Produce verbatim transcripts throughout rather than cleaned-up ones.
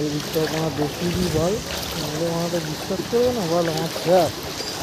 এদিকটা তোমার বেশি দিই বল, নাহলে আমাকে বিশ্বাস করবে না বল আমার খেয়াল।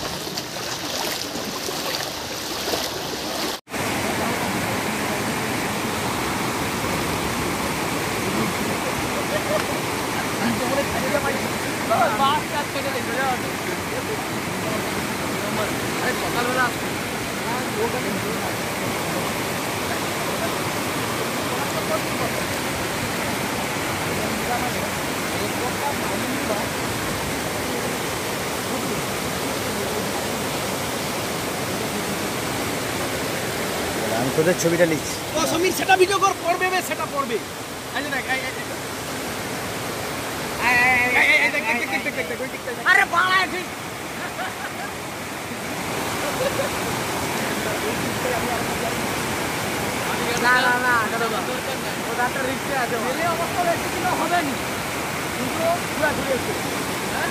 আমি তোদের ছবিটা নিচ্ছি। ও সমীর সেটা ভিডিও কর, পড়বে বে সেটা পড়বে। এই যে দেখ, এই এই এই এই দেখ দেখ দেখ দেখ দেখ দেখ। আরে বাড়া ঠিক। না না না দাদা ও ডাক্তার রিস্কে আছে, মেলে অবস্থা বেশি দিন হবে না, কিন্তু পুরো ঘুরেছে। হ্যাঁ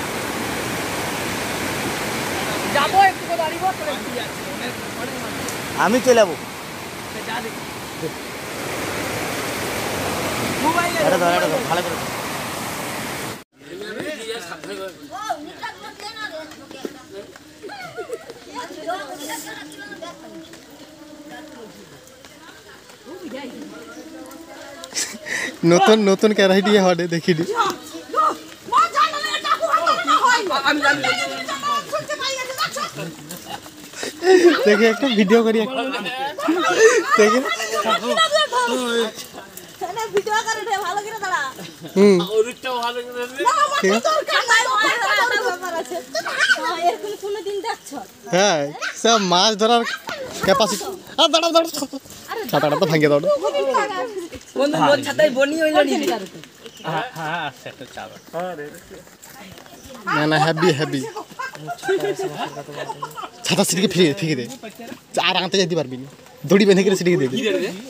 যাবো একটু দাঁড়িয়ে চলে যাচ্ছি, অনেক অনেক আমি চলে যাবো। যা দেখি মোবাইলে এটা ধর, এটা ধর, ভালো করে নতুন নতুন ক্যারাই দিয়ে হটে দেখিনি দেখে একটা ভিডিও করি একটা দেখে হুম হ্যাঁ সব মাছ ধরার ক্যাপাসিটি। আর দাঁড়াও দাঁড়াও, ছাতাটা তো ভাঙিয়ে দাও। না না হ্যাপি হ্যাপি ছাতা সিটিকে ফিরে ফিরে দে, আর আনতে যেতে পারবি না, দড়ি বেঁধে গেলে সিটিকে দেবে।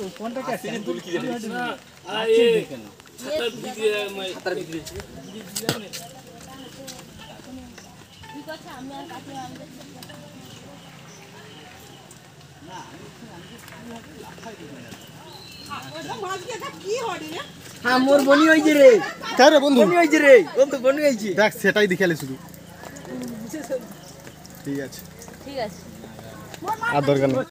হ্যাঁ মোর বনি হইছে রে। কার রে বন্ধু? বনি হইছে রে, বন্ধু বনি হইছে। দেখ সেটাই দেখালে শুধু। ঠিক আছে ঠিক আছে আর দরকার নেই।